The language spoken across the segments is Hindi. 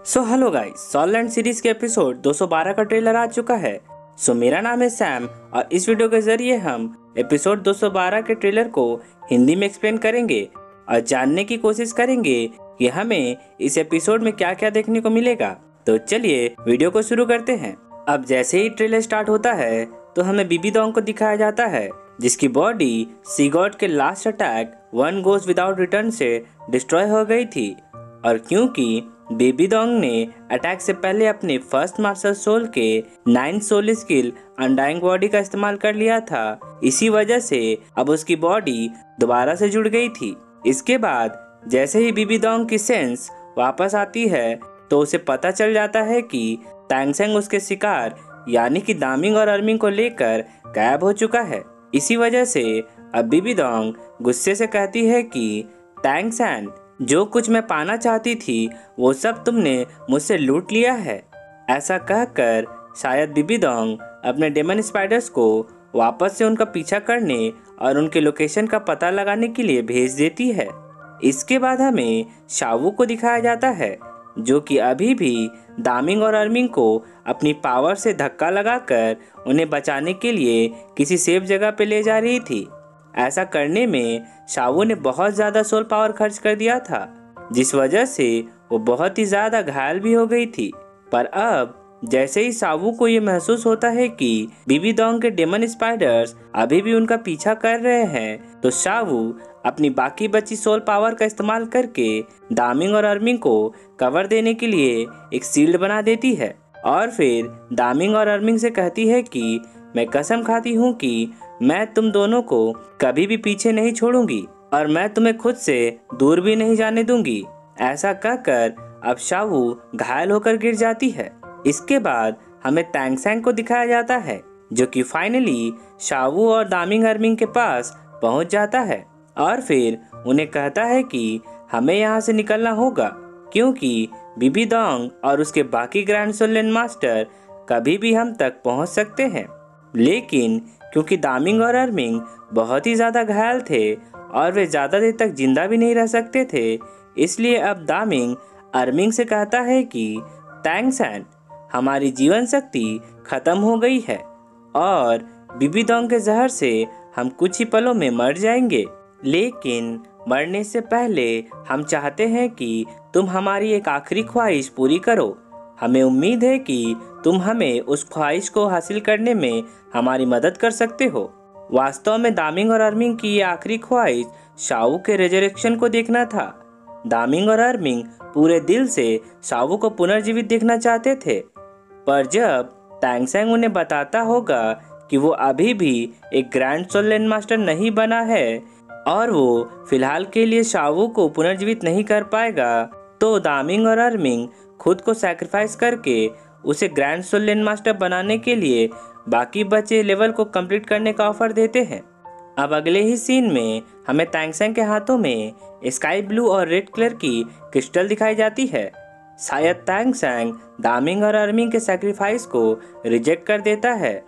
सो हेलो गाइस, सॉलैंड सीरीज के एपिसोड 212 का ट्रेलर आ चुका है। मेरा नाम है सैम और इस वीडियो के जरिए हम एपिसोड 212 के ट्रेलर को हिंदी में एक्सप्लेन करेंगे और जानने की कोशिश करेंगे कि हमें इस एपिसोड में क्या क्या देखने को मिलेगा। तो चलिए वीडियो को शुरू करते हैं। अब जैसे ही ट्रेलर स्टार्ट होता है तो हमें बीबी दोंग को दिखाया जाता है, जिसकी बॉडी सी गॉड के last attack one goes without return से डिस्ट्रॉय हो गई थी। और क्योंकि बेबी दोंग ने अटैक से पहले अपने फर्स्ट मास्टर सोल के 9 सोल स्किल अनडाइंग बॉडी का इस्तेमाल कर लिया था, इसी वजह से अब उसकी बॉडी दोबारा से जुड़ गई थी। इसके बाद जैसे ही बेबी दोंग की सेंस वापस आती है तो उसे पता चल जाता है कि तैंग सेंग उसके शिकार यानी कि दामिंग और अर्मिंग को लेकर गायब हो चुका है। इसी वजह से अब बेबी दोंग गुस्से से कहती है कि तैंग सेंग, जो कुछ मैं पाना चाहती थी वो सब तुमने मुझसे लूट लिया है। ऐसा कहकर शायद बेबी दोंग अपने डेमन स्पाइडर्स को वापस से उनका पीछा करने और उनके लोकेशन का पता लगाने के लिए भेज देती है। इसके बाद हमें शावू को दिखाया जाता है, जो कि अभी भी दामिंग और अर्मिंग को अपनी पावर से धक्का लगाकर उन्हें बचाने के लिए किसी सेफ जगह पे ले जा रही थी। ऐसा करने में शावू ने बहुत ज़्यादा सोल पावर खर्च कर दिया था, जिस वजह से वो बहुत ही ज़्यादा घायल भी हो गई थी। पर अब जैसे ही शावू को ये महसूस होता है कि बीबी दोंग के डेमन स्पाइडर्स अभी भी उनका पीछा कर रहे हैं, तो शावू अपनी बाकी बची सोल पावर का इस्तेमाल करके दामिंग और अर्मिंग को कवर देने के लिए एक शील्ड बना देती है और फिर दामिंग और अर्मिंग से कहती है कि मैं कसम खाती हूँ कि मैं तुम दोनों को कभी भी पीछे नहीं छोड़ूंगी और मैं तुम्हें खुद से दूर भी नहीं जाने दूंगी। ऐसा कहकर अब शावू घायल होकर गिर जाती है। इसके बाद हमें तैंग सेंग को दिखाया जाता है, जो कि फाइनली शावू और दामिंग अर्मिंग के पास पहुंच जाता है और फिर उन्हें कहता है कि हमें यहाँ से निकलना होगा, क्योंकि बीबी दोंग और उसके बाकी ग्रैंड सोल मास्टर कभी भी हम तक पहुंच सकते हैं। लेकिन क्योंकि दामिंग और अर्मिंग बहुत ही ज़्यादा घायल थे और वे ज़्यादा देर तक जिंदा भी नहीं रह सकते थे, इसलिए अब दामिंग अर्मिंग से कहता है कि तैंग सेंग, हमारी जीवन शक्ति खत्म हो गई है और बीबी दोंग के जहर से हम कुछ ही पलों में मर जाएंगे। लेकिन मरने से पहले हम चाहते हैं कि तुम हमारी एक आखिरी ख्वाहिश पूरी करो। हमें उम्मीद है कि तुम हमें उस ख्वाहिश को हासिल करने में हमारी मदद कर सकते हो। वास्तव में दामिंग और अर्मिंग की ये आखिरी ख्वाहिश शावू के रेजरेक्शन को देखना था। दामिंग और अर्मिंग पूरे दिल से शावू को पुनर्जीवित देखना चाहते थे, पर जब तैंग सेंग उन्हें बताता होगा कि वो अभी भी एक ग्रैंड सोल मास्टर नहीं बना है और वो फिलहाल के लिए शावू को पुनर्जीवित नहीं कर पाएगा, तो दामिंग और अर्मिंग खुद को सैक्रिफाइस करके उसे ग्रैंड सोल मास्टर बनाने के लिए बाकी बचे लेवल को कंप्लीट करने का ऑफर देते हैं। अब अगले ही सीन में हमें तैंग सेंग के हाथों में स्काई ब्लू और रेड कलर की क्रिस्टल दिखाई जाती है। शायद तैंग सेंग दामिंग और अर्मिंग के सैक्रिफाइस को रिजेक्ट कर देता है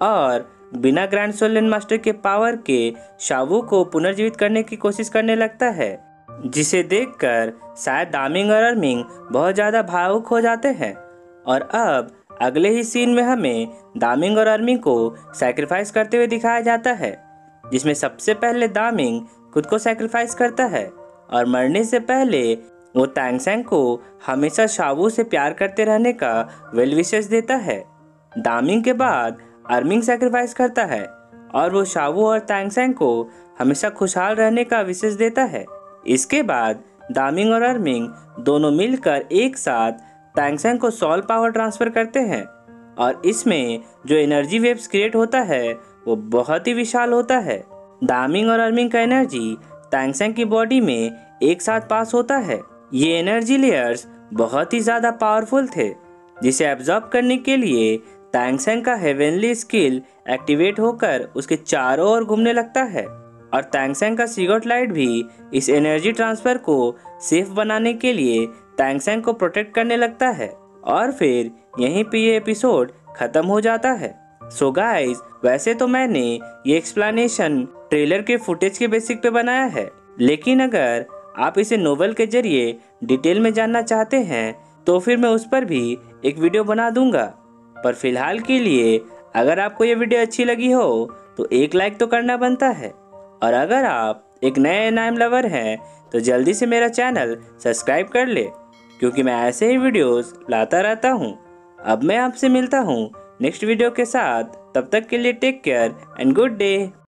और बिना ग्रैंड सोल मास्टर के पावर के शावू को पुनर्जीवित करने की कोशिश करने लगता है, जिसे देखकर शायद दामिंग और अर्मिंग बहुत ज़्यादा भावुक हो जाते हैं। और अब अगले ही सीन में हमें दामिंग और अर्मिंग को सैक्रिफाइस करते हुए दिखाया जाता है, जिसमें सबसे पहले दामिंग खुद को सैक्रिफाइस करता है और मरने से पहले वो तैंग सेंग को हमेशा शावू से प्यार करते रहने का वेल विशेस देता है। दामिंग के बाद अर्मिंग सैक्रिफाइस करता है और वो शावू और तैंग सेंग को हमेशा खुशहाल रहने का विशेष देता है। इसके बाद दामिंग और अर्मिंग दोनों मिलकर एक साथ तैंग सेंग को सोल पावर ट्रांसफर करते हैं और इसमें जो एनर्जी वेव्स क्रिएट होता है वो बहुत ही विशाल होता है। दामिंग और अर्मिंग का एनर्जी तैंग सेंग की बॉडी में एक साथ पास होता है। ये एनर्जी लेयर्स बहुत ही ज़्यादा पावरफुल थे, जिसे एब्जॉर्ब करने के लिए तैंग सेंग का हेवनली स्किल एक्टिवेट होकर उसके चारों ओर घूमने लगता है और तैंग सेंग का सीगॉट लाइट भी इस एनर्जी ट्रांसफर को सेफ बनाने के लिए तैंग सेंग को प्रोटेक्ट करने लगता है और फिर यहीं पे ये एपिसोड खत्म हो जाता है। सो गाइस, वैसे तो मैंने ये एक्सप्लेनेशन ट्रेलर के फुटेज के बेसिक पे बनाया है, लेकिन अगर आप इसे नोवेल के जरिए डिटेल में जानना चाहते हैं तो फिर मैं उस पर भी एक वीडियो बना दूंगा। पर फिलहाल के लिए अगर आपको ये वीडियो अच्छी लगी हो तो एक लाइक तो करना बनता है। और अगर आप एक नए एनाइम लवर हैं तो जल्दी से मेरा चैनल सब्सक्राइब कर ले, क्योंकि मैं ऐसे ही वीडियोस लाता रहता हूँ। अब मैं आपसे मिलता हूँ नेक्स्ट वीडियो के साथ। तब तक के लिए take care and good day.